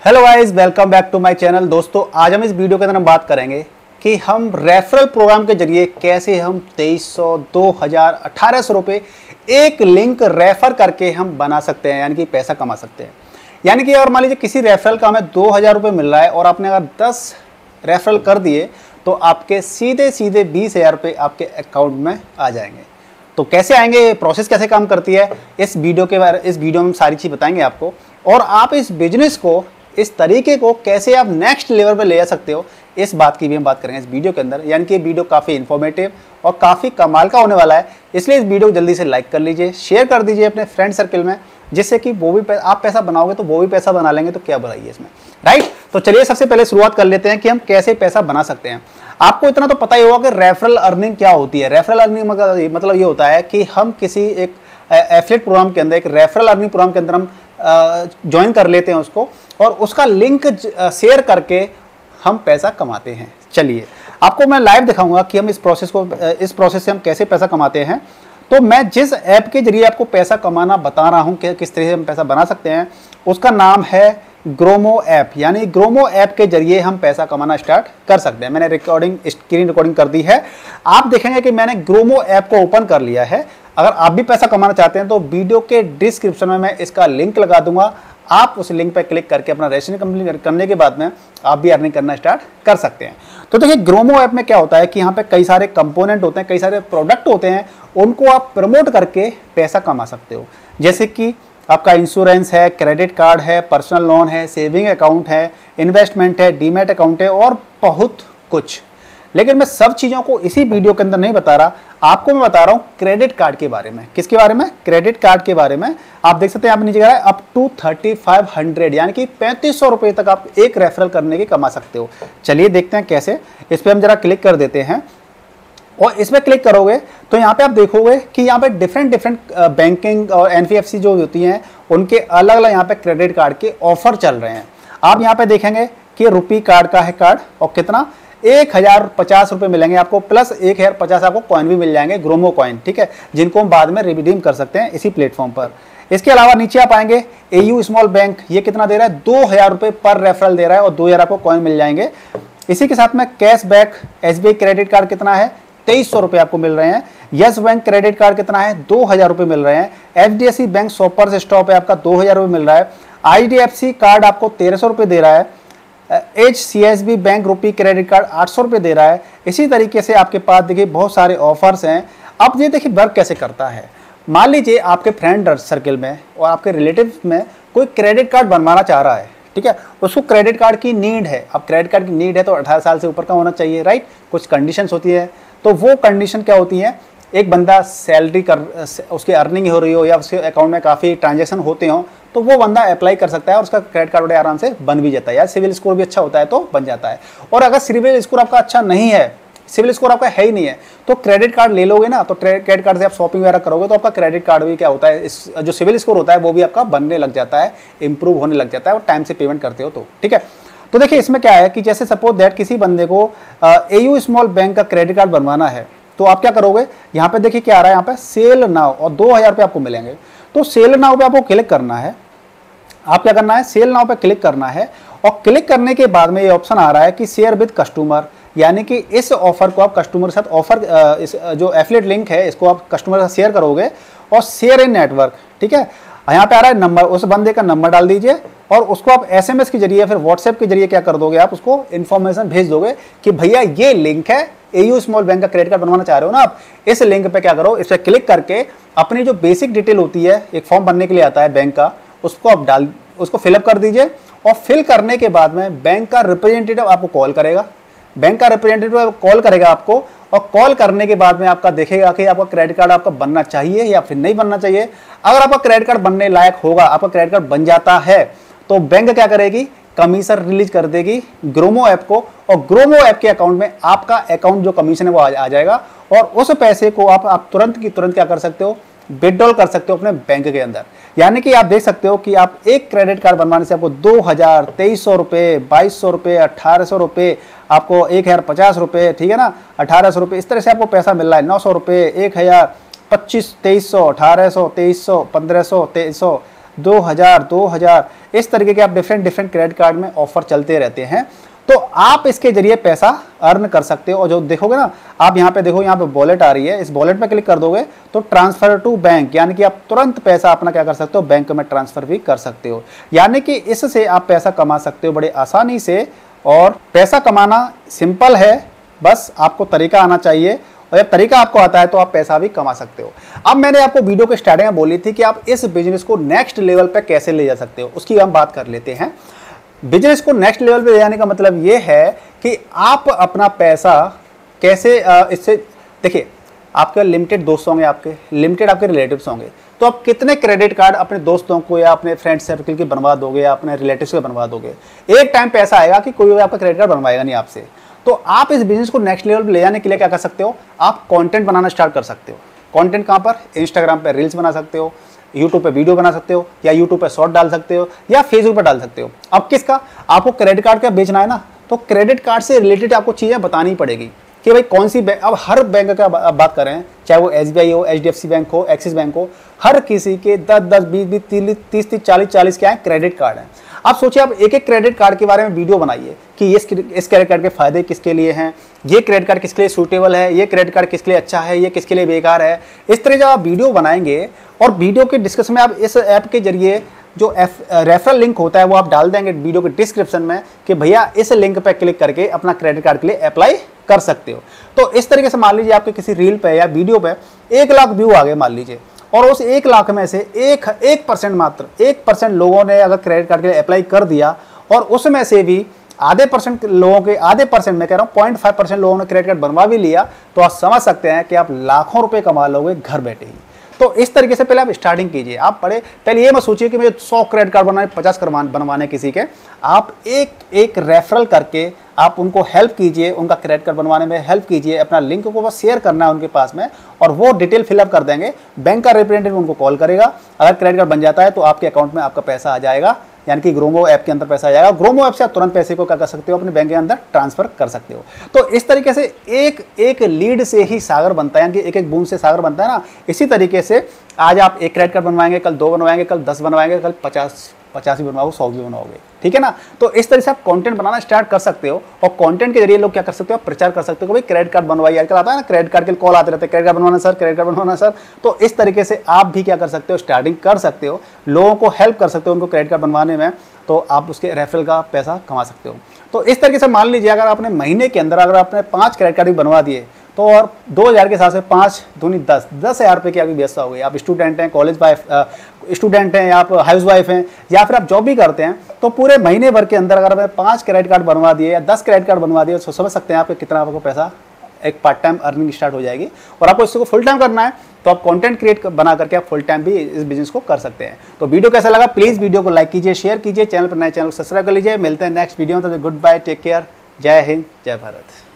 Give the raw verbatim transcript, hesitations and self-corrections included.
Hello guys, welcome back to my channel. दोस्तों, आज हम इस वीडियो के अंदर हम बात करेंगे कि हम रेफरल प्रोग्राम के जरिए कैसे हम तेईस सौ, दो हज़ार, अठारह सौ रुपये एक लिंक रेफर करके हम बना सकते हैं, यानी कि पैसा कमा सकते हैं। यानी कि अगर मान लीजिए किसी रेफरल का हमें दो हज़ार रुपये मिल रहा है और आपने अगर दस रेफरल कर दिए तो आपके सीधे सीधे बीस हज़ार रुपये आपके अकाउंट में आ जाएंगे। तो कैसे आएंगे, प्रोसेस कैसे काम करती है, इस वीडियो के बारे इस वीडियो में सारी चीज़ बताएंगे आपको। और आप इस बिजनेस को, इस तरीके को कैसे आप नेक्स्ट लेवल पे ले जा सकते हो, इस बात की भी हम बात करेंगे इस वीडियो के अंदर। यानी कि ये वीडियो काफ़ी इन्फॉर्मेटिव और काफ़ी कमाल का होने वाला है, इसलिए इस वीडियो को जल्दी से लाइक कर लीजिए, शेयर कर दीजिए अपने फ्रेंड सर्कल में, जिससे कि वो भी पै, आप पैसा बनाओगे तो वो भी पैसा बना लेंगे। तो क्या बुराई है इसमें, राइट। तो चलिए सबसे पहले शुरुआत कर लेते हैं कि हम कैसे पैसा बना सकते हैं। आपको इतना तो पता ही होगा कि रेफरल अर्निंग क्या होती है। रेफरल अर्निंग मतलब ये होता है कि हम किसी एक एफिलिएट प्रोग्राम के अंदर, एक रेफरल अर्निंग प्रोग्राम के अंदर हम ज्वाइन कर लेते हैं उसको, और उसका लिंक शेयर करके हम पैसा कमाते हैं। चलिए आपको मैं लाइव दिखाऊंगा कि हम इस प्रोसेस को इस प्रोसेस से हम कैसे पैसा कमाते हैं। तो मैं जिस ऐप के जरिए आपको पैसा कमाना बता रहा हूं कि किस तरह से हम पैसा बना सकते हैं, उसका नाम है ग्रोमो ऐप। यानी ग्रोमो ऐप के जरिए हम पैसा कमाना स्टार्ट कर सकते हैं। मैंने रिकॉर्डिंग स्क्रीन रिकॉर्डिंग कर दी है, आप देखेंगे कि मैंने ग्रोमो ऐप को ओपन कर लिया है। अगर आप भी पैसा कमाना चाहते हैं तो वीडियो के डिस्क्रिप्शन में मैं इसका लिंक लगा दूंगा, आप उस लिंक पर क्लिक करके अपना रजिस्ट्रेशन कंप्लीट करने के बाद में आप भी अर्निंग करना स्टार्ट कर सकते हैं। तो देखिए ग्रोमो ऐप में क्या होता है कि यहाँ पे कई सारे कंपोनेंट होते हैं, कई सारे प्रोडक्ट होते हैं, उनको आप प्रमोट करके पैसा कमा सकते हो। जैसे कि आपका इंश्योरेंस है, क्रेडिट कार्ड है, पर्सनल लोन है, सेविंग अकाउंट है, इन्वेस्टमेंट है, डीमैट अकाउंट है और बहुत कुछ। लेकिन मैं सब चीज़ों को इसी वीडियो के अंदर नहीं बता रहा, आपको मैं बता रहा हूँ क्रेडिट कार्ड के बारे में। किसके बारे में? क्रेडिट कार्ड के बारे में। आप देख सकते हैं यहाँ पे नीचे कह रहा है up to thirty five hundred, यानी कि पैंतीस सौ रुपये तक आप एक रेफरल करने के कमा सकते हो। चलिए देखते हैं कैसे। इस पर हम जरा क्लिक कर देते हैं और इसमें क्लिक करोगे तो यहाँ पे आप देखोगे कि यहाँ पे डिफरेंट डिफरेंट बैंकिंग और एनबीएफसी जो होती हैं उनके अलग अलग यहाँ पे क्रेडिट कार्ड के ऑफर चल रहे हैं। आप यहाँ पे देखेंगे कि रुपी कार्ड का है कार्ड, और कितना एक हजार पचास रुपये मिलेंगे आपको, प्लस एक हजार पचास आपको कॉइन भी मिल जाएंगे, ग्रोमो कॉइन, ठीक है, जिनको हम बाद में रिडीम कर सकते हैं इसी प्लेटफॉर्म पर। इसके अलावा नीचे आप आएंगे, एयू स्मॉल बैंक, ये कितना दे रहा है, दो हजार रुपये पर रेफरल दे रहा है और दो हजार आपको कॉइन मिल जाएंगे। इसी के साथ में cash back SBI credit card कितना है, तेईस सौ रुपये आपको मिल रहे हैं। यस बैंक क्रेडिट कार्ड कितना है, दो हजार रुपये मिल रहे हैं। एचडीएफसी बैंक शॉपर्स स्टॉप है आपका दो हजार रुपये मिल रहा है। आईडीएफसी कार्ड आपको तेरह सौ रुपये दे रहा है। H C S B bank rupee credit card आठ सौ रुपये दे रहा है। इसी तरीके से आपके पास देखिए बहुत सारे ऑफर्स हैं। अब ये देखिए वर्क कैसे करता है। मान लीजिए आपके फ्रेंड सर्कल में और आपके रिलेटिव में कोई क्रेडिट कार्ड बनवाना चाह रहा है, ठीक है, उसको क्रेडिट कार्ड की नीड है। अब क्रेडिट कार्ड की नीड है तो अठारह साल से ऊपर का होना चाहिए, राइट। कुछ कंडीशंस होती है, तो वो कंडीशन क्या होती है, एक बंदा सैलरी कर उसकी अर्निंग हो रही हो या उसके अकाउंट में काफ़ी ट्रांजैक्शन होते हो तो वो बंदा अप्लाई कर सकता है और उसका क्रेडिट कार्ड बड़े आराम से बन भी जाता है। या सिविल स्कोर भी अच्छा होता है तो बन जाता है। और अगर सिविल स्कोर आपका अच्छा नहीं है, सिविल स्कोर आपका है ही नहीं है, तो क्रेडिट कार्ड ले लोगे ना, तो क्रेडिट कार्ड से आप शॉपिंग वगैरह करोगे तो आपका क्रेडिट कार्ड भी क्या होता है, इस जो सिविल स्कोर होता है वो भी आपका बनने लग जाता है, इंप्रूव होने लग जाता है, और टाइम से पेमेंट करते हो तो, ठीक है। तो देखिए इसमें क्या है कि जैसे सपोज दैट किसी बंदे को एयू स्मॉल बैंक का क्रेडिट कार्ड बनवाना है, तो आप क्या करोगे, यहाँ पे देखिए क्या आ रहा है, यहाँ पे सेल नाउ और दो हजार रुपये आपको मिलेंगे। तो सेल नाउ पे आपको क्लिक करना है। आप क्या करना है, सेल नाउ पे क्लिक करना है, और क्लिक करने के बाद में ये ऑप्शन आ रहा है कि शेयर विद कस्टमर, यानी कि इस ऑफर को आप कस्टमर के साथ ऑफर, इस जो एफिलिएट लिंक है इसको आप कस्टमर के साथ शेयर करोगे, और शेयर इन नेटवर्क, ठीक है। यहाँ पे आ रहा है नंबर, उस बंदे का नंबर डाल दीजिए और उसको आप एसएमएस के जरिए फिर व्हाट्सएप के जरिए क्या कर दोगे, आप उसको इन्फॉर्मेशन भेज दोगे कि भैया ये लिंक है, एयू स्मॉल बैंक का क्रेडिट कार्ड बनवाना चाह रहे हो ना आप, इस लिंक पे क्या करो, इस पर क्लिक करके अपनी जो बेसिक डिटेल होती है, एक फॉर्म भरने के लिए आता है बैंक का, उसको आप डाल उसको फिलअप कर दीजिए। और फिल करने के बाद में बैंक का रिप्रेजेंटेटिव आपको कॉल करेगा, बैंक का रिप्रेजेंटेटिव कॉल करेगा आपको, और कॉल करने के बाद में आपका देखेगा कि आपका क्रेडिट कार्ड आपका बनना चाहिए या फिर नहीं बनना चाहिए। अगर आपका क्रेडिट कार्ड बनने लायक होगा, आपका क्रेडिट कार्ड बन जाता है, तो बैंक क्या करेगी, कमीशन रिलीज कर देगी ग्रोमो ऐप को, और ग्रोमो ऐप के अकाउंट में आपका अकाउंट जो कमीशन है वो आ जाएगा, और उस पैसे को आप, आप तुरंत की तुरंत क्या कर सकते हो, विड्रॉल कर सकते हो अपने बैंक के अंदर। यानी कि आप देख सकते हो कि आप एक क्रेडिट कार्ड बनवाने से आपको दो हजार, तेईस सौ रुपये, बाईस सौ रुपये, अट्ठारह सौ रुपये, आपको एक हजार पचास रुपये, ठीक है ना, अठारह सौ रुपये, इस तरह से आपको पैसा मिल रहा है। नौ सौ रुपये, एक हजार, पच्चीस, तेईस सौ, अठारह सौ, तेईस सौ, पंद्रह सौ, तेईस सौ, दो हज़ार दो हज़ार इस तरीके के आप डिफरेंट डिफरेंट क्रेडिट कार्ड में ऑफर चलते रहते हैं। तो आप इसके जरिए पैसा अर्न कर सकते हो। और जो देखोगे ना, आप यहाँ पे देखो, यहाँ पे वॉलेट आ रही है, इस वॉलेट पे क्लिक कर दोगे तो ट्रांसफर टू बैंक, यानी कि आप तुरंत पैसा अपना क्या कर सकते हो, बैंक में ट्रांसफर भी कर सकते हो। यानी कि इससे आप पैसा कमा सकते हो बड़े आसानी से। और पैसा कमाना सिंपल है, बस आपको तरीका आना चाहिए, और जब तरीका आपको आता है तो आप पैसा भी कमा सकते हो। अब मैंने आपको वीडियो के स्टार्टिंग में बोली थी कि आप इस बिजनेस को नेक्स्ट लेवल पे कैसे ले जा सकते हो, उसकी हम बात कर लेते हैं। बिजनेस को नेक्स्ट लेवल पे ले जाने का मतलब ये है कि आप अपना पैसा कैसे इससे, देखिए आपके लिमिटेड दोस्त होंगे, आपके लिमिटेड आपके रिलेटिव्स होंगे, तो आप कितने क्रेडिट कार्ड अपने दोस्तों को या अपने फ्रेंड सर्कल के बनवा दोगे या अपने रिलेटिव्स के बनवा दोगे। एक टाइम पैसा आएगा कि कोई आपका क्रेडिट कार्ड बनवाएगा नहीं आपसे। तो आप इस बिजनेस को नेक्स्ट लेवल पे ले जाने के लिए क्या कर सकते हो, आप कंटेंट बनाना स्टार्ट कर सकते हो। कंटेंट कहाँ पर, इंस्टाग्राम पे रील्स बना सकते हो, यूट्यूब पे वीडियो बना सकते हो, या यूट्यूब पे शॉर्ट डाल सकते हो, या फेसबुक पे डाल सकते हो। अब किसका, आपको क्रेडिट कार्ड का बेचना है ना, तो क्रेडिट कार्ड से रिलेटेड आपको चीज़ें बतानी पड़ेगी कि भाई कौन सी बैंक, अब हर बैंक का बात कर रहे हैं, चाहे वो एस बी आई हो, H D F C bank हो, एक्सिस बैंक हो, हर किसी के दस दस बीस बीस तीस तीस चालीस चालीस क्या है क्रेडिट कार्ड है। आप सोचिए, आप एक एक क्रेडिट कार्ड के बारे में वीडियो बनाइए कि इस इस क्रेडिट कार्ड के फायदे किसके लिए हैं, ये क्रेडिट कार्ड किसके लिए सूटेबल है, ये क्रेडिट कार्ड किसके लिए अच्छा है, ये किसके लिए बेकार है। इस तरह जब आप वीडियो बनाएंगे और वीडियो के डिस्कशन में आप इस ऐप के जरिए जो रेफरल लिंक होता है वो आप डाल देंगे वीडियो के डिस्क्रिप्शन में कि भैया इस लिंक पे क्लिक करके अपना क्रेडिट कार्ड के लिए अप्लाई कर सकते हो। तो इस तरीके से मान लीजिए आपके किसी रील पे या वीडियो पे एक लाख व्यू आ गए मान लीजिए, और उस एक लाख में से एक एक परसेंट मात्र एक परसेंट लोगों ने अगर क्रेडिट कार्ड के लिए अप्लाई कर दिया, और उसमें से भी आधे परसेंट लोगों के आधे परसेंट मैं कह रहा हूँ पॉइंट फाइव परसेंट लोगों ने क्रेडिट कार्ड बनवा भी लिया, तो आप समझ सकते हैं कि आप लाखों रुपए कमा लोगे घर बैठे ही। तो इस तरीके से पहले आप स्टार्टिंग कीजिए। आप पहले पहले ये मत सोचिए कि मुझे सौ क्रेडिट कार्ड बनाने, पचास बनवाने किसी के। आप एक एक रेफरल करके आप उनको हेल्प कीजिए, उनका क्रेडिट कार्ड बनवाने में हेल्प कीजिए। अपना लिंक को बस शेयर करना है उनके पास में, और वो डिटेल फिलअप कर देंगे। बैंक का रिप्रेजेंटेटिव उनको कॉल करेगा। अगर क्रेडिट कार्ड बन जाता है तो आपके अकाउंट में आपका पैसा आ जाएगा, यानी कि ग्रोमो ऐप के अंदर पैसा आ जाएगा। ग्रोमो ऐप से आप तुरंत पैसे को क्या कर सकते हो, अपने बैंक के अंदर ट्रांसफर कर सकते हो। तो इस तरीके से एक एक लीड से ही सागर बनता है, यानी कि एक एक बूंद से सागर बनता है ना। इसी तरीके से आज आप एक क्रेडिट कार्ड बनवाएंगे, कल दो बनवाएंगे, कल दस बनवाएंगे, कल पचास पचास भी बनवाओगे, सौ भी बनवाओगे, ठीक है ना। तो इस तरह से आप कंटेंट बनाना स्टार्ट कर सकते हो, और कंटेंट के जरिए लोग क्या कर सकते हो, प्रचार कर सकते हो कि भाई क्रेडिट कार्ड बनवाइए। आजकल आता है ना क्रेडिट कार्ड के कॉल आते रहते हैं, क्रेडिट कार्ड बनवाना सर, क्रेडिट कार्ड बनवाना सर। तो इस तरीके से आप भी क्या कर सकते हो, स्टार्टिंग कर सकते हो, लोगों को हेल्प कर सकते हो उनको क्रेडिट कार्ड बनवाने में, तो आप उसके रेफरल का पैसा कमा सकते हो। तो इस तरीके से मान लीजिए अगर आपने महीने के अंदर अगर आपने पाँच क्रेडिट कार्ड भी बनवा दिए, तो और दो हज़ार के हिसाब से पाँच दूनी दस दस हज़ार रुपये की आपकी व्यवस्था हो गई। आप स्टूडेंट हैं, कॉलेज वाइफ स्टूडेंट हैं, या आप हाउस वाइफ हैं, या फिर आप जॉब भी करते हैं, तो पूरे महीने भर के अंदर अगर आपने पाँच क्रेडिट कार्ड बनवा दिए या दस क्रेडिट कार्ड बनवा दिए, तो समझ सकते हैं आपको कितना आपको पैसा एक पार्ट टाइम अर्निंग स्टार्ट हो जाएगी। और आपको इसको फुल टाइम करना है तो आप कंटेंट क्रिएट बना करके आप फुल टाइम भी इस बिजनेस को कर सकते हैं। तो वीडियो कैसा लगा, प्लीज़ वीडियो को लाइक कीजिए, शेयर कीजिए, चैनल पर नए चैनल को सब्सक्राइब कर लीजिए। मिलते हैं नेक्स्ट वीडियो में, तो गुड बाय, टेक केयर, जय हिंद, जय भारत।